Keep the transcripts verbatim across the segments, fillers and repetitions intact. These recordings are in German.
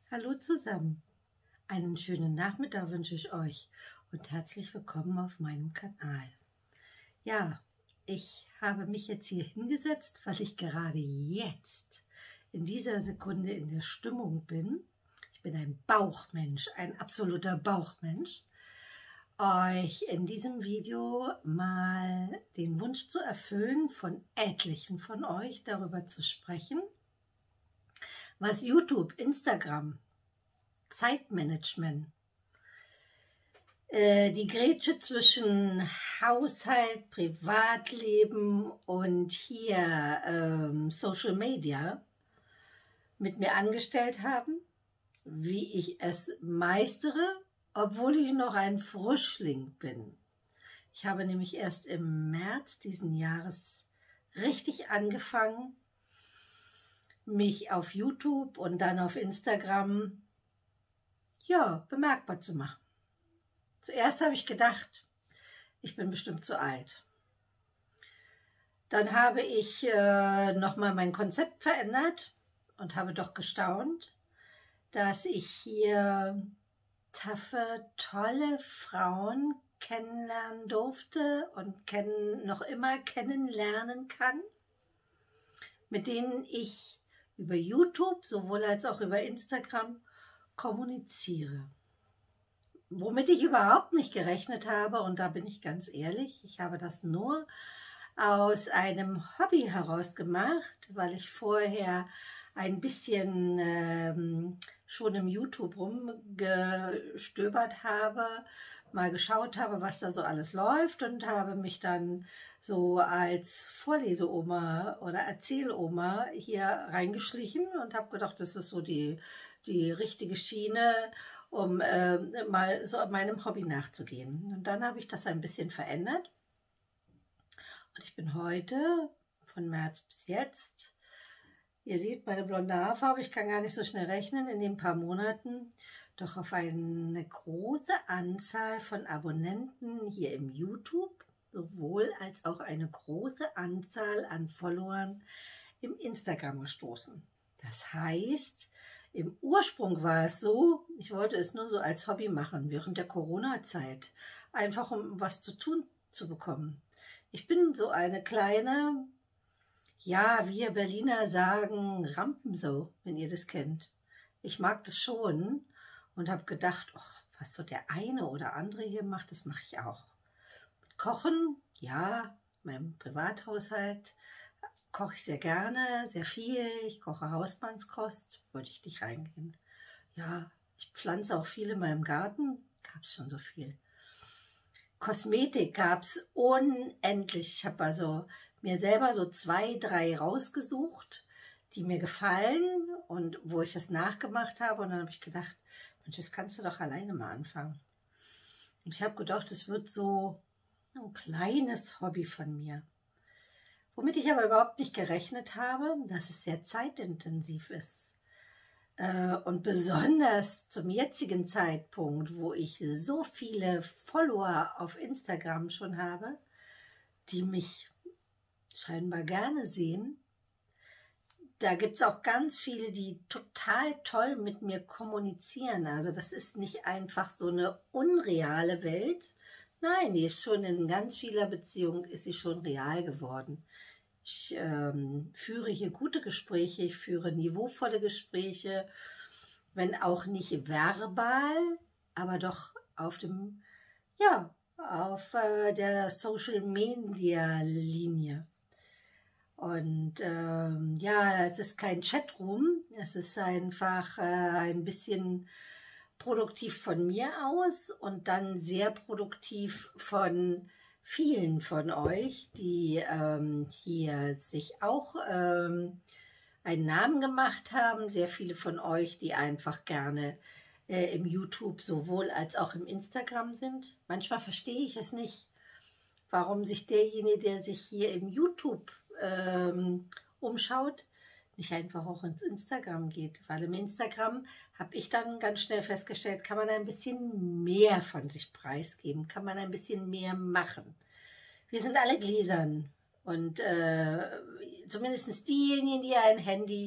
Hallo zusammen, einen schönen Nachmittag wünsche ich euch und herzlich willkommen auf meinem Kanal. Ja, ich habe mich jetzt hier hingesetzt, weil ich gerade jetzt in dieser Sekunde in der Stimmung bin. Ich bin ein Bauchmensch, ein absoluter Bauchmensch. Euch in diesem Video mal den Wunsch zu erfüllen, von etlichen von euch darüber zu sprechen, was YouTube, Instagram, Zeitmanagement, äh, die Grätsche zwischen Haushalt, Privatleben und hier ähm, Social Media mit mir angestellt haben, wie ich es meistere, obwohl ich noch ein Frischling bin. Ich habe nämlich erst im März diesen Jahres richtig angefangen, mich auf YouTube und dann auf Instagram ja, bemerkbar zu machen. Zuerst habe ich gedacht, ich bin bestimmt zu alt. Dann habe ich äh, nochmal mein Konzept verändert und habe doch gestaunt, dass ich hier taffe, tolle Frauen kennenlernen durfte und kenn, noch immer kennenlernen kann, mit denen ich über YouTube sowohl als auch über Instagram kommuniziere. Womit ich überhaupt nicht gerechnet habe, und da bin ich ganz ehrlich, ich habe das nur aus einem Hobby heraus gemacht, weil ich vorher ein bisschen ähm, schon im YouTube rumgestöbert habe, mal geschaut habe, was da so alles läuft und habe mich dann so als Vorleseoma oder Erzähloma hier reingeschlichen und habe gedacht, das ist so die, die richtige Schiene, um äh, mal so meinem Hobby nachzugehen. Und dann habe ich das ein bisschen verändert. Und ich bin heute, von März bis jetzt, ihr seht meine blonde Haarfarbe, ich kann gar nicht so schnell rechnen, in den paar Monaten, doch auf eine große Anzahl von Abonnenten hier im YouTube, sowohl als auch eine große Anzahl an Followern im Instagram gestoßen. Das heißt, im Ursprung war es so, ich wollte es nur so als Hobby machen, während der Corona-Zeit, einfach um was zu tun zu bekommen. Ich bin so eine kleine, ja, wir Berliner sagen Rampensau, wenn ihr das kennt. Ich mag das schon und habe gedacht, ach, was so der eine oder andere hier macht, das mache ich auch. Kochen, ja, meinem Privathaushalt koche ich sehr gerne, sehr viel. Ich koche Hausmannskost, wollte ich nicht reingehen. Ja, ich pflanze auch viel in meinem Garten, gab es schon so viel. Kosmetik gab es unendlich. Ich habe also mir selber so zwei, drei rausgesucht, die mir gefallen und wo ich es nachgemacht habe. Und dann habe ich gedacht, Mensch, das kannst du doch alleine mal anfangen. Und ich habe gedacht, es wird so ein kleines Hobby von mir. Womit ich aber überhaupt nicht gerechnet habe, dass es sehr zeitintensiv ist. Und besonders zum jetzigen Zeitpunkt, wo ich so viele Follower auf Instagram schon habe, die mich scheinbar gerne sehen, da gibt es auch ganz viele, die total toll mit mir kommunizieren. Also das ist nicht einfach so eine unreale Welt. Nein, die ist schon in ganz vieler Beziehung, ist sie schon real geworden. Ich ähm, führe hier gute Gespräche, ich führe niveauvolle Gespräche, wenn auch nicht verbal, aber doch auf dem, ja, auf äh, der Social Media Linie. Und ähm, ja, es ist kein Chatroom, es ist einfach äh, ein bisschen produktiv von mir aus und dann sehr produktiv von vielen von euch, die ähm, hier sich auch ähm, einen Namen gemacht haben. Sehr viele von euch, die einfach gerne äh, im YouTube sowohl als auch im Instagram sind. Manchmal verstehe ich es nicht, warum sich derjenige, der sich hier im YouTube ähm, umschaut, nicht einfach auch ins Instagram geht. Weil im Instagram habe ich dann ganz schnell festgestellt, kann man ein bisschen mehr von sich preisgeben, kann man ein bisschen mehr machen. Wir sind alle gläsern und äh, zumindest diejenigen, die ein Handy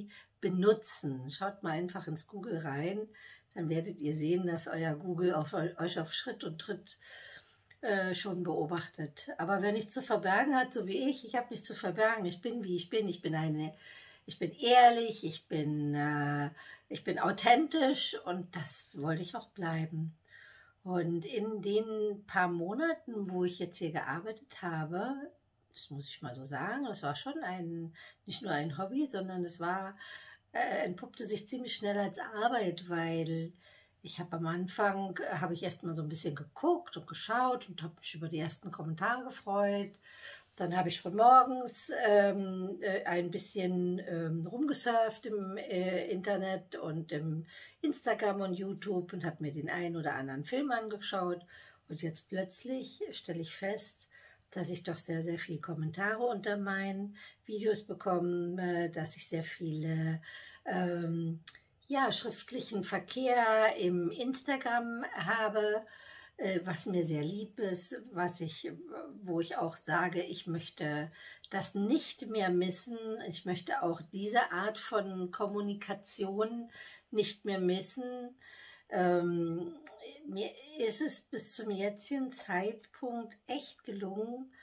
benutzen. Schaut mal einfach ins Google rein, dann werdet ihr sehen, dass euer Google auf, euch auf Schritt und Tritt äh, schon beobachtet. Aber wer nichts zu verbergen hat, so wie ich, ich habe nichts zu verbergen. Ich bin, wie ich bin. Ich bin eine, ich bin ehrlich, ich bin, äh, ich bin authentisch und das wollte ich auch bleiben. Und in den paar Monaten, wo ich jetzt hier gearbeitet habe, das muss ich mal so sagen, das war schon ein, nicht nur ein Hobby, sondern es war, äh, entpuppte sich ziemlich schnell als Arbeit, weil ich habe am Anfang, äh, habe ich erst mal so ein bisschen geguckt und geschaut und habe mich über die ersten Kommentare gefreut. Dann habe ich von morgens ähm, äh, ein bisschen ähm, rumgesurft im äh, Internet und im Instagram und YouTube und habe mir den einen oder anderen Film angeschaut. Und jetzt plötzlich stelle ich fest, dass ich doch sehr, sehr viele Kommentare unter meinen Videos bekomme, dass ich sehr viele ähm, ja, schriftlichen Verkehr im Instagram habe, äh, was mir sehr lieb ist, was ich, wo ich auch sage, ich möchte das nicht mehr missen. Ich möchte auch diese Art von Kommunikation nicht mehr missen. Ähm, mir ist es bis zum jetzigen Zeitpunkt echt gelungen,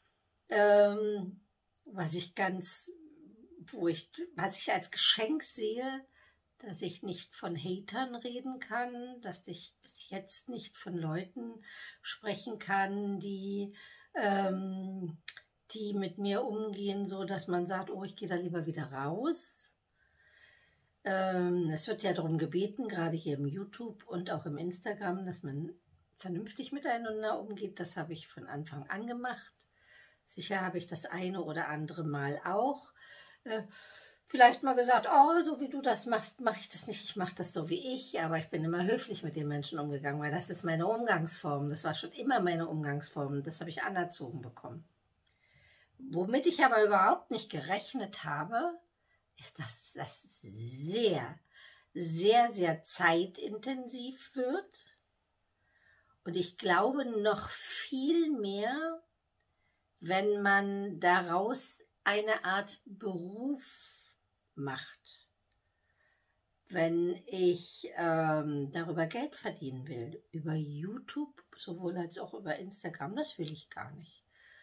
ähm, was ich ganz, wo ich, was ich als Geschenk sehe, dass ich nicht von Hatern reden kann, dass ich bis jetzt nicht von Leuten sprechen kann, die, ähm, die mit mir umgehen, so dass man sagt, oh, ich gehe da lieber wieder raus. Ähm, es wird ja darum gebeten, gerade hier im YouTube und auch im Instagram, dass man vernünftig miteinander umgeht. Das habe ich von Anfang an gemacht. Sicher habe ich das eine oder andere Mal auch äh, vielleicht mal gesagt, oh, so wie du das machst, mache ich das nicht, ich mache das so wie ich, aber ich bin immer höflich mit den Menschen umgegangen, weil das ist meine Umgangsform, das war schon immer meine Umgangsform, das habe ich anerzogen bekommen. Womit ich aber überhaupt nicht gerechnet habe, ist, dass das sehr, sehr, sehr zeitintensiv wird und ich glaube noch viel mehr, wenn man daraus eine Art Beruf macht. Wenn ich ähm, darüber Geld verdienen will, über YouTube, sowohl als auch über Instagram, das will ich gar nicht.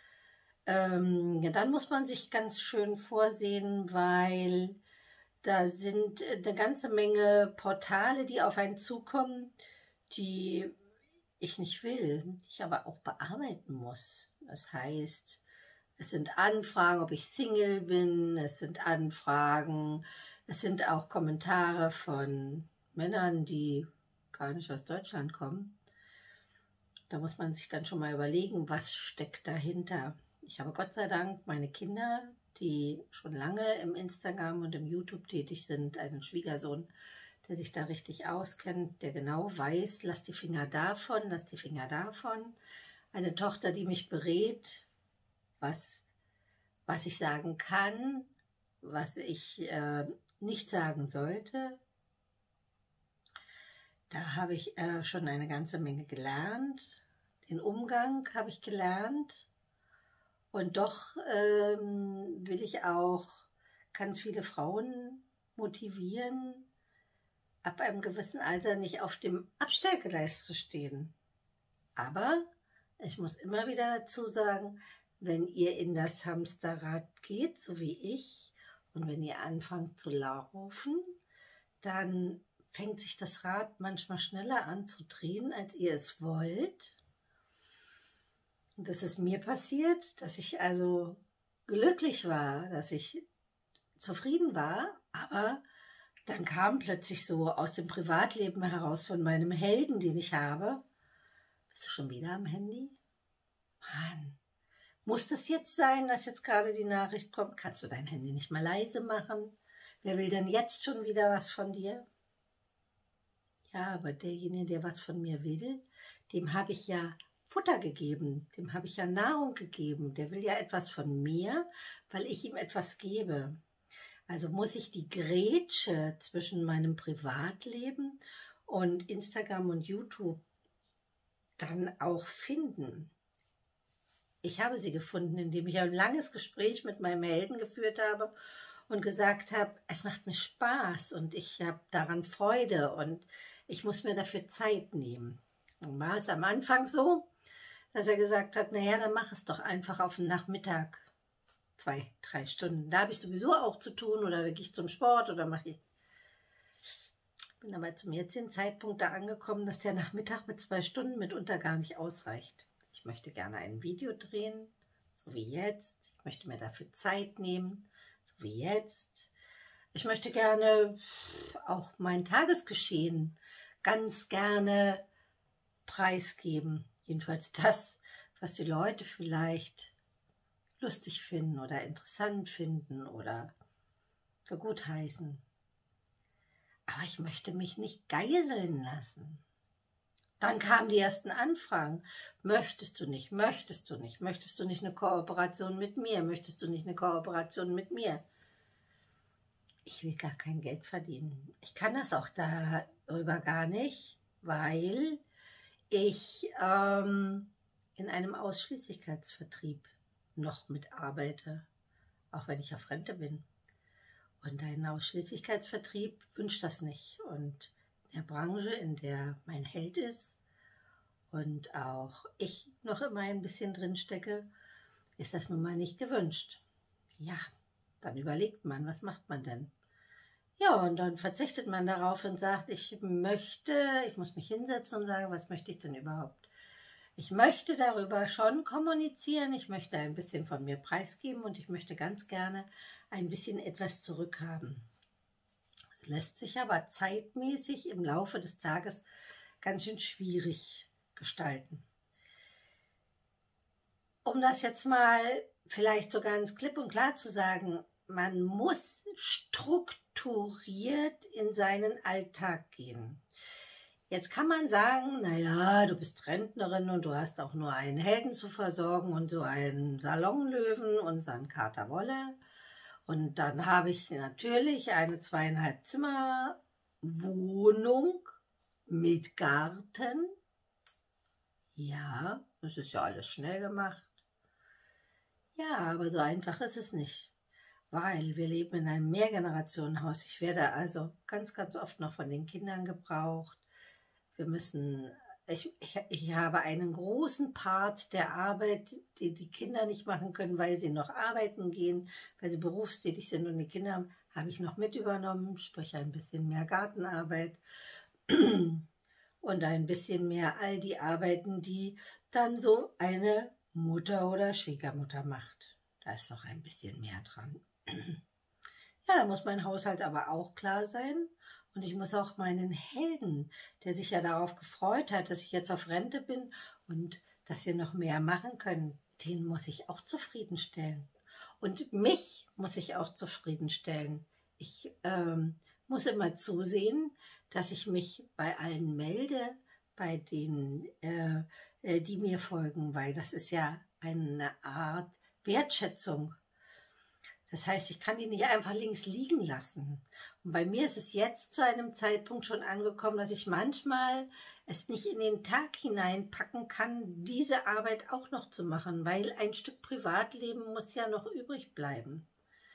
Ähm, ja, dann muss man sich ganz schön vorsehen, weil da sind eine ganze Menge Portale, die auf einen zukommen, die ich nicht will, die ich aber auch bearbeiten muss. Das heißt, es sind Anfragen, ob ich Single bin, es sind Anfragen, es sind auch Kommentare von Männern, die gar nicht aus Deutschland kommen. Da muss man sich dann schon mal überlegen, was steckt dahinter. Ich habe Gott sei Dank meine Kinder, die schon lange im Instagram und im YouTube tätig sind, einen Schwiegersohn, der sich da richtig auskennt, der genau weiß, lass die Finger davon, lass die Finger davon. Eine Tochter, die mich berät, was, was ich sagen kann, was ich äh, nicht sagen sollte. Da habe ich äh, schon eine ganze Menge gelernt. Den Umgang habe ich gelernt. Und doch ähm, will ich auch ganz viele Frauen motivieren, ab einem gewissen Alter nicht auf dem Abstellgleis zu stehen. Aber ich muss immer wieder dazu sagen, wenn ihr in das Hamsterrad geht, so wie ich, und wenn ihr anfangt zu laufen, dann fängt sich das Rad manchmal schneller an zu drehen, als ihr es wollt. Und das ist mir passiert, dass ich also glücklich war, dass ich zufrieden war, aber dann kam plötzlich so aus dem Privatleben heraus von meinem Helden, den ich habe, bist du schon wieder am Handy? Mann, muss das jetzt sein, dass jetzt gerade die Nachricht kommt? Kannst du dein Handy nicht mal leise machen? Wer will denn jetzt schon wieder was von dir? Ja, aber derjenige, der was von mir will, dem habe ich ja Futter gegeben, dem habe ich ja Nahrung gegeben. Der will ja etwas von mir, weil ich ihm etwas gebe. Also muss ich die Grätsche zwischen meinem Privatleben und Instagram und YouTube dann auch finden. Ich habe sie gefunden, indem ich ein langes Gespräch mit meinem Helden geführt habe und gesagt habe, es macht mir Spaß und ich habe daran Freude und ich muss mir dafür Zeit nehmen. Dann war es am Anfang so, dass er gesagt hat, naja, dann mach es doch einfach auf den Nachmittag, zwei, drei Stunden. Da habe ich sowieso auch zu tun oder gehe ich zum Sport oder mache ich. Bin aber zum jetzigen Zeitpunkt da angekommen, dass der Nachmittag mit zwei Stunden mitunter gar nicht ausreicht. Ich möchte gerne ein Video drehen, so wie jetzt. Ich möchte mir dafür Zeit nehmen, so wie jetzt. Ich möchte gerne auch mein Tagesgeschehen ganz gerne preisgeben. Jedenfalls das, was die Leute vielleicht lustig finden oder interessant finden oder für gut heißen. Aber ich möchte mich nicht geiseln lassen. Dann kamen die ersten Anfragen. Möchtest du nicht, möchtest du nicht, möchtest du nicht eine Kooperation mit mir, möchtest du nicht eine Kooperation mit mir? Ich will gar kein Geld verdienen. Ich kann das auch darüber gar nicht, weil ich ähm, in einem Ausschließlichkeitsvertrieb noch mitarbeite, auch wenn ich auf Rente bin. Und ein Ausschließlichkeitsvertrieb wünscht das nicht. Und in der Branche, in der mein Held ist und auch ich noch immer ein bisschen drin stecke, ist das nun mal nicht gewünscht. Ja, dann überlegt man, was macht man denn? Ja, und dann verzichtet man darauf und sagt, ich möchte, ich muss mich hinsetzen und sagen, was möchte ich denn überhaupt? Ich möchte darüber schon kommunizieren, ich möchte ein bisschen von mir preisgeben und ich möchte ganz gerne ein bisschen etwas zurückhaben. Es lässt sich aber zeitmäßig im Laufe des Tages ganz schön schwierig gestalten. Um das jetzt mal vielleicht so ganz klipp und klar zu sagen, man muss strukturiert in seinen Alltag gehen. Jetzt kann man sagen, naja, du bist Rentnerin und du hast auch nur einen Helden zu versorgen und so einen Salonlöwen, unseren Kater Wolle. Und dann habe ich natürlich eine zweieinhalb Zimmer Wohnung mit Garten. Ja, das ist ja alles schnell gemacht. Ja, aber so einfach ist es nicht, weil wir leben in einem Mehrgenerationenhaus. Ich werde also ganz, ganz oft noch von den Kindern gebraucht. Wir müssen, ich, ich, ich habe einen großen Part der Arbeit, die die Kinder nicht machen können, weil sie noch arbeiten gehen, weil sie berufstätig sind und die Kinder habe ich noch mit übernommen, sprich ein bisschen mehr Gartenarbeit und ein bisschen mehr all die Arbeiten, die dann so eine Mutter oder Schwiegermutter macht. Da ist noch ein bisschen mehr dran. Ja, da muss mein Haushalt aber auch klar sein. Und ich muss auch meinen Helden, der sich ja darauf gefreut hat, dass ich jetzt auf Rente bin und dass wir noch mehr machen können, den muss ich auch zufriedenstellen. Und mich muss ich auch zufriedenstellen. Ich ähm, muss immer zusehen, dass ich mich bei allen melde, bei denen, äh, äh, die mir folgen, weil das ist ja eine Art Wertschätzung. Das heißt, ich kann die nicht einfach links liegen lassen. Und bei mir ist es jetzt zu einem Zeitpunkt schon angekommen, dass ich manchmal es nicht in den Tag hineinpacken kann, diese Arbeit auch noch zu machen, weil ein Stück Privatleben muss ja noch übrig bleiben.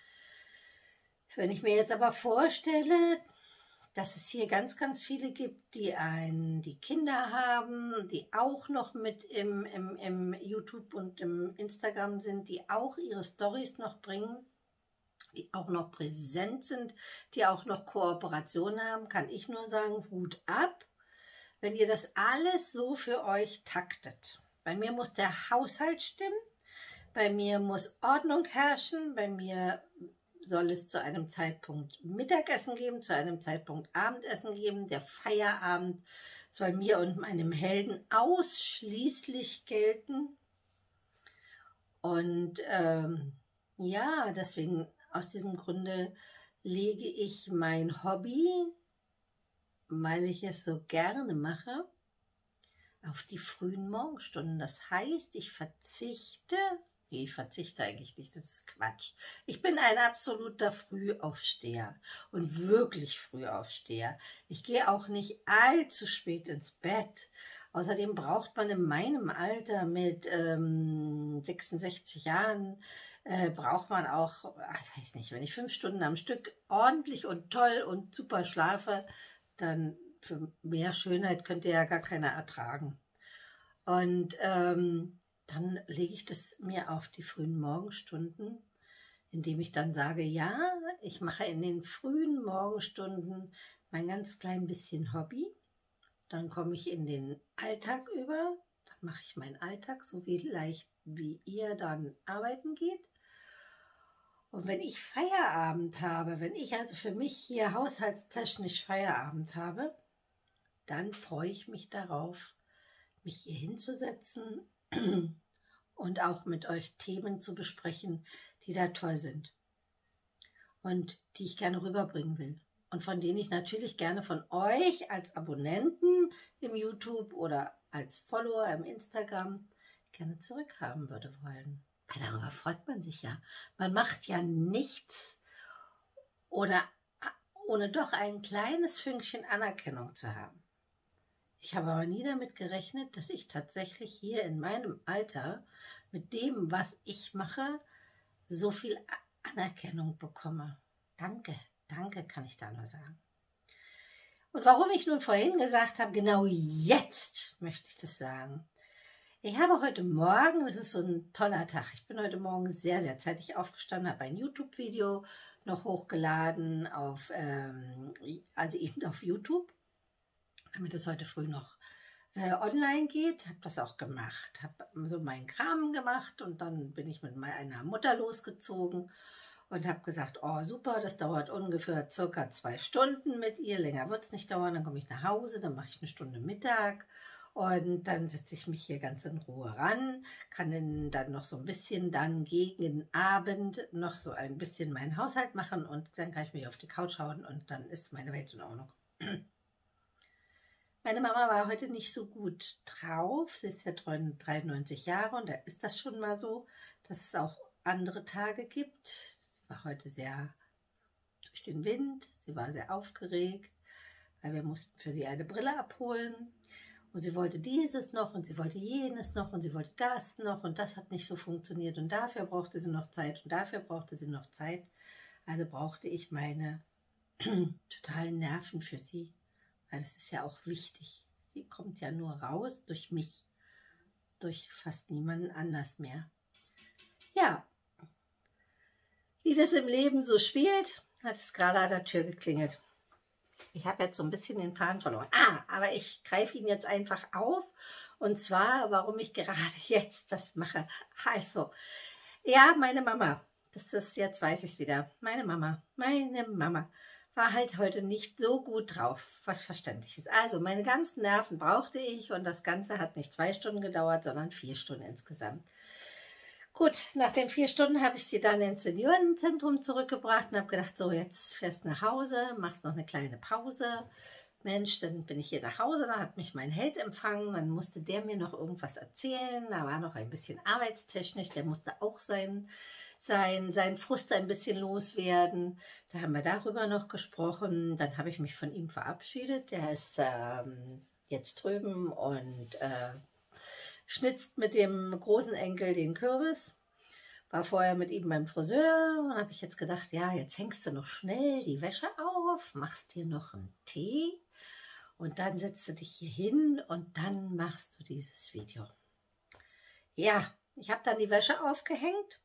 Wenn ich mir jetzt aber vorstelle, dass es hier ganz, ganz viele gibt, die, ein, die Kinder haben, die auch noch mit im, im, im YouTube und im Instagram sind, die auch ihre Storys noch bringen, die auch noch präsent sind, die auch noch Kooperation haben, kann ich nur sagen, Hut ab, wenn ihr das alles so für euch taktet. Bei mir muss der Haushalt stimmen, bei mir muss Ordnung herrschen, bei mir soll es zu einem Zeitpunkt Mittagessen geben, zu einem Zeitpunkt Abendessen geben. Der Feierabend soll mir und meinem Helden ausschließlich gelten. Und ähm, ja, deswegen aus diesem Grunde lege ich mein Hobby, weil ich es so gerne mache, auf die frühen Morgenstunden. Das heißt, ich verzichte, nee, ich verzichte eigentlich nicht, das ist Quatsch. Ich bin ein absoluter Frühaufsteher und wirklich Frühaufsteher. Ich gehe auch nicht allzu spät ins Bett Außerdem braucht man in meinem Alter mit ähm, sechsundsechzig Jahren, äh, braucht man auch, ach, ich weiß nicht, wenn ich fünf Stunden am Stück ordentlich und toll und super schlafe, dann für mehr Schönheit könnte ja gar keiner ertragen. Und ähm, dann lege ich das mir auf die frühen Morgenstunden, indem ich dann sage, ja, ich mache in den frühen Morgenstunden mein ganz klein bisschen Hobby. Dann komme ich in den Alltag über, dann mache ich meinen Alltag, so wie leicht wie ihr dann arbeiten geht. Und wenn ich Feierabend habe, wenn ich also für mich hier haushaltstechnisch Feierabend habe, dann freue ich mich darauf, mich hier hinzusetzen und auch mit euch Themen zu besprechen, die da toll sind und die ich gerne rüberbringen will. Und von denen ich natürlich gerne von euch als Abonnenten im YouTube oder als Follower im Instagram gerne zurückhaben würde wollen. Weil darüber freut man sich ja. Man macht ja nichts, ohne, ohne doch ein kleines Fünkchen Anerkennung zu haben. Ich habe aber nie damit gerechnet, dass ich tatsächlich hier in meinem Alter mit dem, was ich mache, so viel Anerkennung bekomme. Danke, danke, kann ich da nur sagen. Und warum ich nun vorhin gesagt habe, genau jetzt möchte ich das sagen. Ich habe heute Morgen, das ist so ein toller Tag, ich bin heute Morgen sehr, sehr zeitig aufgestanden, habe ein YouTube-Video noch hochgeladen, auf, ähm, also eben auf YouTube, damit es heute früh noch äh, online geht. Habe das auch gemacht, habe so meinen Kram gemacht und dann bin ich mit meiner Mutter losgezogen und habe gesagt, oh super, das dauert ungefähr circa zwei Stunden mit ihr, länger wird es nicht dauern, dann komme ich nach Hause, dann mache ich eine Stunde Mittag und dann setze ich mich hier ganz in Ruhe ran, kann dann noch so ein bisschen dann gegen Abend noch so ein bisschen meinen Haushalt machen und dann kann ich mich auf die Couch hauen und dann ist meine Welt in Ordnung. Meine Mama war heute nicht so gut drauf, sie ist ja dreiundneunzig Jahre und da ist das schon mal so, dass es auch andere Tage gibt. Sie war heute sehr durch den Wind, sie war sehr aufgeregt, weil wir mussten für sie eine Brille abholen und sie wollte dieses noch und sie wollte jenes noch und sie wollte das noch und das hat nicht so funktioniert und dafür brauchte sie noch Zeit und dafür brauchte sie noch Zeit. Also brauchte ich meine totalen Nerven für sie. Weil das ist ja auch wichtig. Sie kommt ja nur raus durch mich, durch fast niemanden anders mehr. Ja, wie das im Leben so spielt, hat es gerade an der Tür geklingelt. Ich habe jetzt so ein bisschen den Faden verloren. Ah, aber ich greife ihn jetzt einfach auf. Und zwar, warum ich gerade jetzt das mache. Also, ja, meine Mama, das ist, jetzt weiß ich es wieder, meine Mama, meine Mama. War halt heute nicht so gut drauf, was verständlich ist. Also meine ganzen Nerven brauchte ich und das Ganze hat nicht zwei Stunden gedauert, sondern vier Stunden insgesamt. Gut, nach den vier Stunden habe ich sie dann ins Seniorenzentrum zurückgebracht und habe gedacht, so jetzt fährst nach Hause, machst noch eine kleine Pause. Mensch, dann bin ich hier nach Hause, da hat mich mein Held empfangen, dann musste der mir noch irgendwas erzählen, da war noch ein bisschen arbeitstechnisch, der musste auch sein... Sein, sein Frust ein bisschen loswerden. Da haben wir darüber noch gesprochen. Dann habe ich mich von ihm verabschiedet. Der ist ähm, jetzt drüben und äh, schnitzt mit dem großen Enkel den Kürbis. War vorher mit ihm beim Friseur und habe ich jetzt gedacht, ja, jetzt hängst du noch schnell die Wäsche auf, machst dir noch einen Tee und dann setzt du dich hier hin und dann machst du dieses Video. Ja, ich habe dann die Wäsche aufgehängt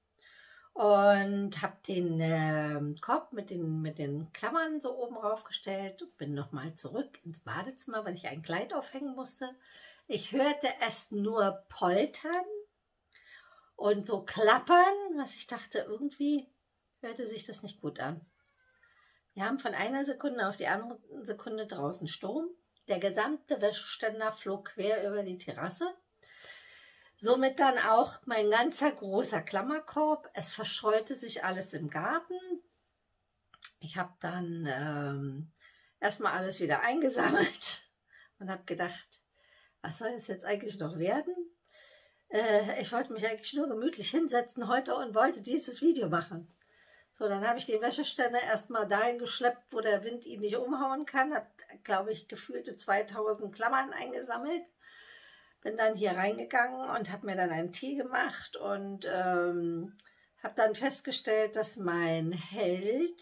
und habe den äh, Korb mit den, mit den Klammern so oben raufgestellt und bin nochmal zurück ins Badezimmer, weil ich ein Kleid aufhängen musste. Ich hörte es nur poltern und so klappern, was ich dachte, irgendwie hörte sich das nicht gut an. Wir haben von einer Sekunde auf die andere Sekunde draußen Sturm. Der gesamte Wäscheständer flog quer über die Terrasse. Somit dann auch mein ganzer großer Klammerkorb. Es verschollte sich alles im Garten. Ich habe dann ähm, erstmal alles wieder eingesammelt und habe gedacht, was soll es jetzt eigentlich noch werden? Äh, ich wollte mich eigentlich nur gemütlich hinsetzen heute und wollte dieses Video machen. So, dann habe ich den Wäscheständer erstmal dahin geschleppt, wo der Wind ihn nicht umhauen kann. Habe, glaube ich, gefühlte zweitausend Klammern eingesammelt. bin dann hier reingegangen und habe mir dann einen Tee gemacht und ähm, habe dann festgestellt, dass mein Held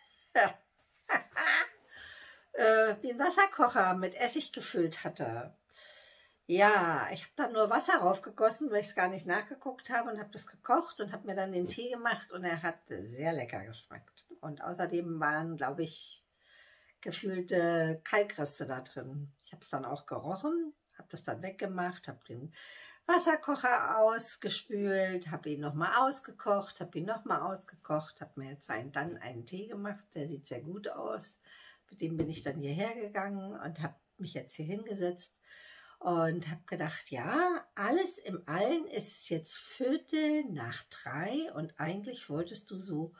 äh, den Wasserkocher mit Essig gefüllt hatte. Ja, ich habe dann nur Wasser raufgegossen, weil ich es gar nicht nachgeguckt habe und habe das gekocht und habe mir dann den Tee gemacht und er hat sehr lecker geschmeckt. Und außerdem waren, glaube ich, gefühlte Kalkreste da drin. Ich habe es dann auch gerochen, habe das dann weggemacht, habe den Wasserkocher ausgespült, habe ihn nochmal ausgekocht, habe ihn nochmal ausgekocht, habe mir jetzt einen, dann einen Tee gemacht, der sieht sehr gut aus. Mit dem bin ich dann hierher gegangen und habe mich jetzt hier hingesetzt und habe gedacht, ja, alles im Allen ist es jetzt Viertel nach drei und eigentlich wolltest du so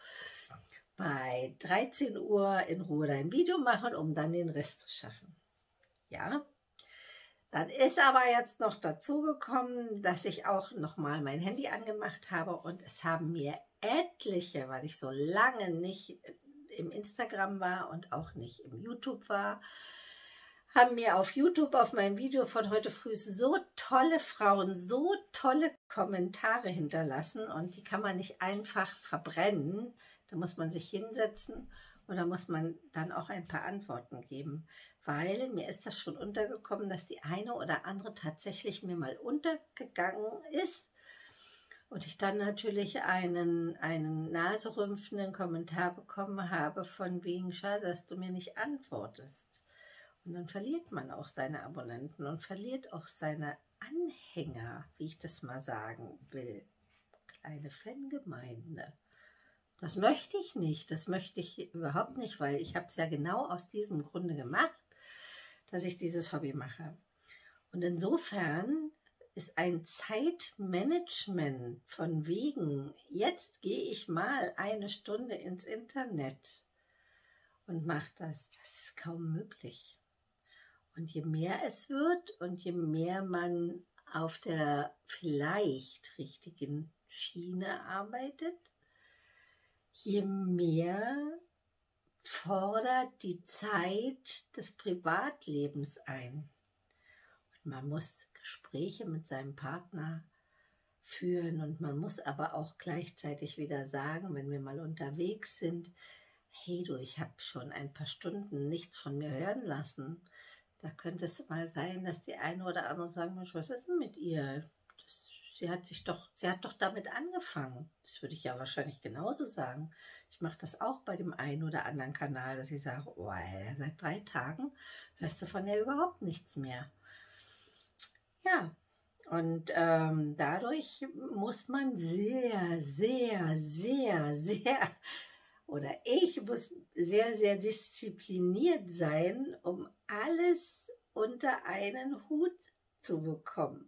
bei dreizehn Uhr in Ruhe dein Video machen, um dann den Rest zu schaffen. Ja, dann ist aber jetzt noch dazu gekommen, dass ich auch nochmal mein Handy angemacht habe und es haben mir etliche, weil ich so lange nicht im Instagram war und auch nicht im YouTube war, haben mir auf YouTube auf mein Video von heute früh so tolle Frauen, so tolle Kommentare hinterlassen und die kann man nicht einfach verbrennen. Da muss man sich hinsetzen und da muss man dann auch ein paar Antworten geben, weil mir ist das schon untergekommen, dass die eine oder andere tatsächlich mir mal untergegangen ist und ich dann natürlich einen, einen naserümpfenden Kommentar bekommen habe von wegen, schade, dass du mir nicht antwortest. Und dann verliert man auch seine Abonnenten und verliert auch seine Anhänger, wie ich das mal sagen will. Kleine Fangemeinde. Das möchte ich nicht, das möchte ich überhaupt nicht, weil ich habe es ja genau aus diesem Grunde gemacht, dass ich dieses Hobby mache. Und insofern ist ein Zeitmanagement von wegen, jetzt gehe ich mal eine Stunde ins Internet und mache das, das ist kaum möglich. Und je mehr es wird und je mehr man auf der vielleicht richtigen Schiene arbeitet, je mehr fordert die Zeit des Privatlebens ein. Und man muss Gespräche mit seinem Partner führen und man muss aber auch gleichzeitig wieder sagen, wenn wir mal unterwegs sind, hey du, ich habe schon ein paar Stunden nichts von mir hören lassen. Da könnte es mal sein, dass die eine oder andere sagen, Mensch, was ist denn mit ihr? Das, sie hat sich doch, sie hat doch damit angefangen. Das würde ich ja wahrscheinlich genauso sagen. Ich mache das auch bei dem einen oder anderen Kanal, dass ich sage, oh, seit drei Tagen hörst du von der überhaupt nichts mehr. Ja, und ähm, dadurch muss man sehr, sehr, sehr, sehr, oder ich muss sehr, sehr diszipliniert sein, um alles unter einen Hut zu bekommen.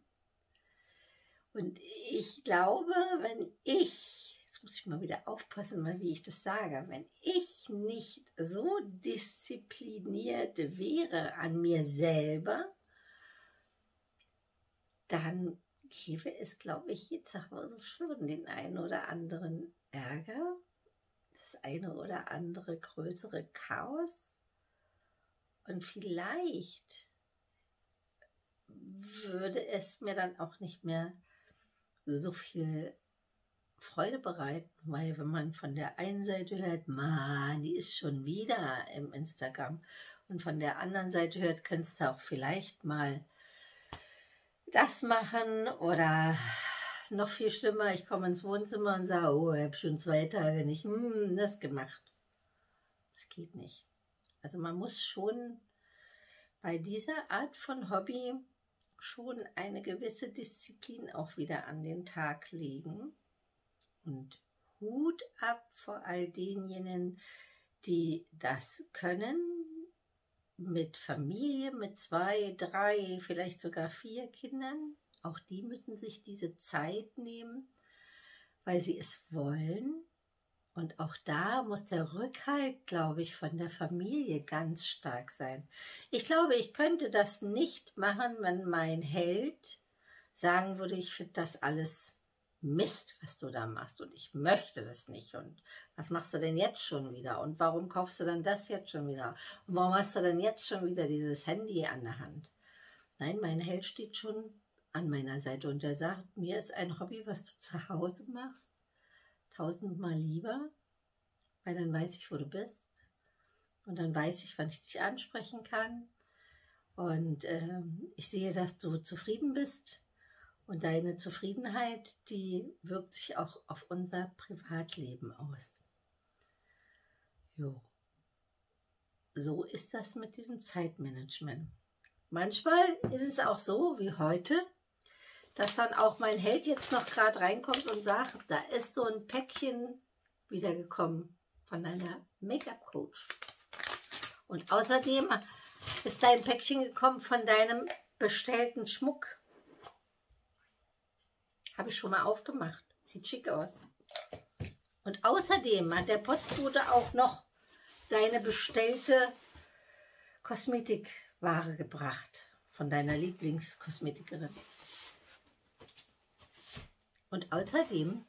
Und ich glaube, wenn ich, jetzt muss ich mal wieder aufpassen, wie ich das sage, wenn ich nicht so diszipliniert wäre an mir selber, dann gäbe es, glaube ich, jetzt auch mal so schon den einen oder anderen Ärger, das eine oder andere größere Chaos. Und vielleicht würde es mir dann auch nicht mehr so viel Freude bereiten, weil wenn man von der einen Seite hört, Mann, die ist schon wieder im Instagram und von der anderen Seite hört, könntest du auch vielleicht mal das machen oder noch viel schlimmer, ich komme ins Wohnzimmer und sage, oh, ich habe schon zwei Tage nicht hm, das gemacht. Das geht nicht. Also man muss schon bei dieser Art von Hobby schon eine gewisse Disziplin auch wieder an den Tag legen. Und Hut ab vor all denjenigen, die das können, mit Familie, mit zwei, drei, vielleicht sogar vier Kindern. Auch die müssen sich diese Zeit nehmen, weil sie es wollen. Und auch da muss der Rückhalt, glaube ich, von der Familie ganz stark sein. Ich glaube, ich könnte das nicht machen, wenn mein Held sagen würde, ich finde das alles Mist, was du da machst und ich möchte das nicht und was machst du denn jetzt schon wieder und warum kaufst du denn das jetzt schon wieder und warum hast du denn jetzt schon wieder dieses Handy an der Hand? Nein, mein Held steht schon an meiner Seite und der sagt, mir ist ein Hobby, was du zu Hause machst, tausendmal lieber, weil dann weiß ich, wo du bist und dann weiß ich, wann ich dich ansprechen kann und ähm, ich sehe, dass du zufrieden bist und deine Zufriedenheit, die wirkt sich auch auf unser Privatleben aus. Jo. So ist das mit diesem Zeitmanagement. Manchmal ist es auch so, wie heute, dass dann auch mein Held jetzt noch gerade reinkommt und sagt, da ist so ein Päckchen wiedergekommen von deiner Make-up-Coach. Und außerdem ist dein Päckchen gekommen von deinem bestellten Schmuck. Habe ich schon mal aufgemacht. Sieht schick aus. Und außerdem hat der Postbote auch noch deine bestellte Kosmetikware gebracht von deiner Lieblingskosmetikerin. Und außerdem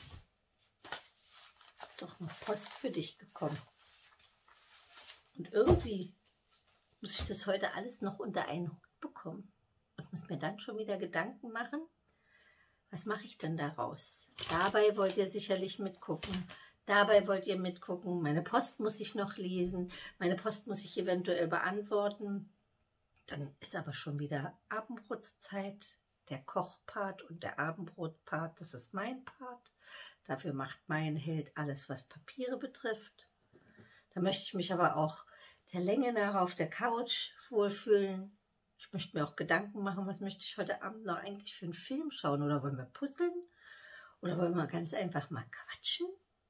ist auch noch Post für dich gekommen. Und irgendwie muss ich das heute alles noch unter einen Hut bekommen und muss mir dann schon wieder Gedanken machen, was mache ich denn daraus? Dabei wollt ihr sicherlich mitgucken. Dabei wollt ihr mitgucken. Meine Post muss ich noch lesen. Meine Post muss ich eventuell beantworten. Dann ist aber schon wieder Abendbrotszeit. Der Kochpart und der Abendbrotpart, das ist mein Part. Dafür macht mein Held alles, was Papiere betrifft. Da möchte ich mich aber auch der Länge nach auf der Couch wohlfühlen. Ich möchte mir auch Gedanken machen, was möchte ich heute Abend noch eigentlich für einen Film schauen? Oder wollen wir puzzeln? Oder wollen wir ganz einfach mal quatschen?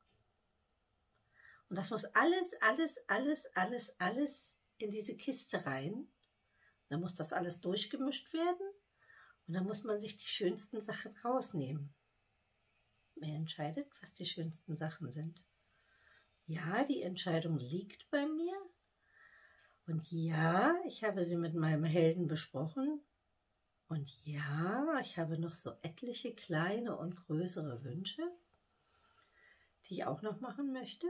Und das muss alles, alles, alles, alles, alles in diese Kiste rein. Dann muss das alles durchgemischt werden. Und dann muss man sich die schönsten Sachen rausnehmen. Wer entscheidet, was die schönsten Sachen sind? Ja, die Entscheidung liegt bei mir. Und ja, ich habe sie mit meinem Helden besprochen. Und ja, ich habe noch so etliche kleine und größere Wünsche, die ich auch noch machen möchte.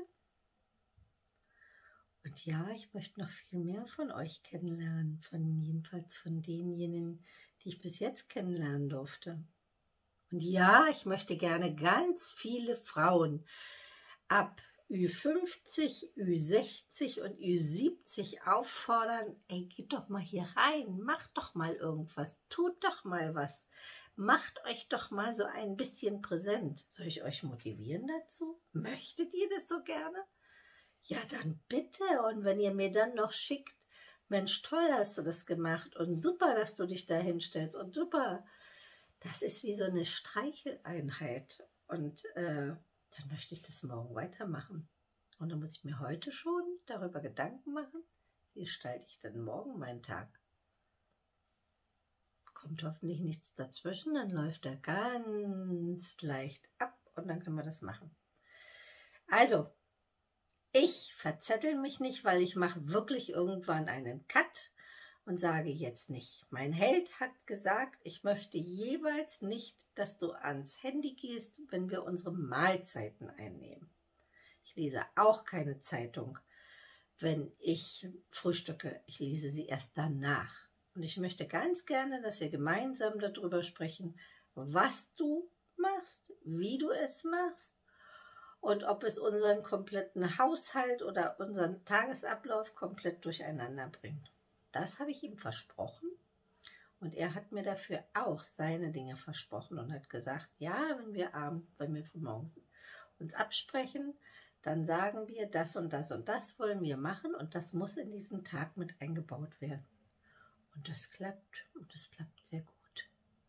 Und ja, ich möchte noch viel mehr von euch kennenlernen, von jedenfalls von denjenigen, die ich bis jetzt kennenlernen durfte. Und ja, ich möchte gerne ganz viele Frauen ab Ü fünfzig, Ü sechzig und Ü siebzig auffordern, ey, geht doch mal hier rein, macht doch mal irgendwas, tut doch mal was, macht euch doch mal so ein bisschen präsent. Soll ich euch motivieren dazu? Möchtet ihr das so gerne? Ja, dann bitte. Und wenn ihr mir dann noch schickt, Mensch, toll hast du das gemacht und super, dass du dich da hinstellst und super, das ist wie so eine Streicheleinheit. Und äh, dann möchte ich das morgen weitermachen. Und dann muss ich mir heute schon darüber Gedanken machen, wie gestalte ich denn morgen meinen Tag. Kommt hoffentlich nichts dazwischen, dann läuft er ganz leicht ab und dann können wir das machen. Also, ich verzettel mich nicht, weil ich mache wirklich irgendwann einen Cut und sage jetzt nicht. Mein Held hat gesagt, ich möchte jeweils nicht, dass du ans Handy gehst, wenn wir unsere Mahlzeiten einnehmen. Ich lese auch keine Zeitung, wenn ich frühstücke. Ich lese sie erst danach. Und ich möchte ganz gerne, dass wir gemeinsam darüber sprechen, was du machst, wie du es machst. Und ob es unseren kompletten Haushalt oder unseren Tagesablauf komplett durcheinander bringt. Das habe ich ihm versprochen. Und er hat mir dafür auch seine Dinge versprochen und hat gesagt, ja, wenn wir abends, wenn wir von morgens uns absprechen, dann sagen wir, das und das und das wollen wir machen und das muss in diesen Tag mit eingebaut werden. Und das klappt und das klappt sehr gut.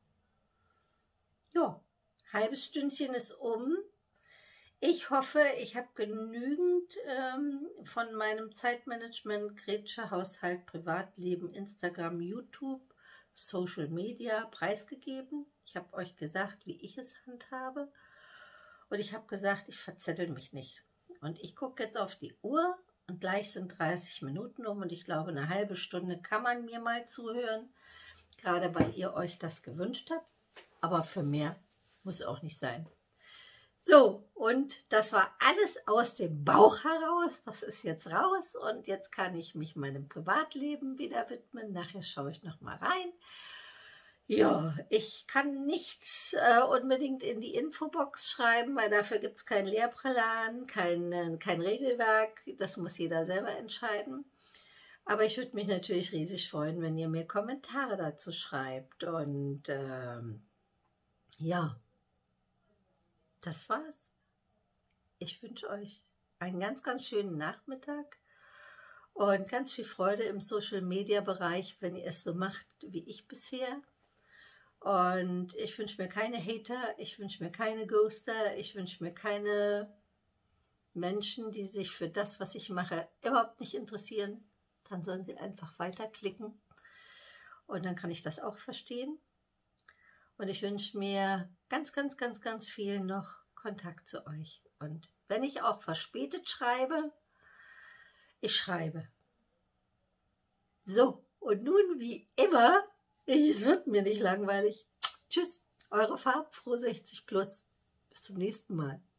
Ja, halbes Stündchen ist um. Ich hoffe, ich habe genügend ähm, von meinem Zeitmanagement, Grätsche, Haushalt, Privatleben, Instagram, YouTube, Social Media preisgegeben. Ich habe euch gesagt, wie ich es handhabe. Und ich habe gesagt, ich verzettel mich nicht. Und ich gucke jetzt auf die Uhr und gleich sind dreißig Minuten um. Und ich glaube, eine halbe Stunde kann man mir mal zuhören. Gerade weil ihr euch das gewünscht habt. Aber für mehr muss es auch nicht sein. So, und das war alles aus dem Bauch heraus. Das ist jetzt raus und jetzt kann ich mich meinem Privatleben wieder widmen. Nachher schaue ich noch mal rein. Ja, ich kann nichts äh, unbedingt in die Infobox schreiben, weil dafür gibt es keinen Lehrplan, kein, äh, kein Regelwerk. Das muss jeder selber entscheiden. Aber ich würde mich natürlich riesig freuen, wenn ihr mir Kommentare dazu schreibt. Und ähm, ja, das war's. Ich wünsche euch einen ganz, ganz schönen Nachmittag und ganz viel Freude im Social-Media-Bereich, wenn ihr es so macht wie ich bisher. Und ich wünsche mir keine Hater, ich wünsche mir keine Ghoster, ich wünsche mir keine Menschen, die sich für das, was ich mache, überhaupt nicht interessieren. Dann sollen sie einfach weiterklicken und dann kann ich das auch verstehen. Und ich wünsche mir ganz, ganz, ganz, ganz viel noch Kontakt zu euch. Und wenn ich auch verspätet schreibe, ich schreibe. So, und nun wie immer, es wird mir nicht langweilig. Tschüss, eure Farbfroh sechzig plus. Bis zum nächsten Mal.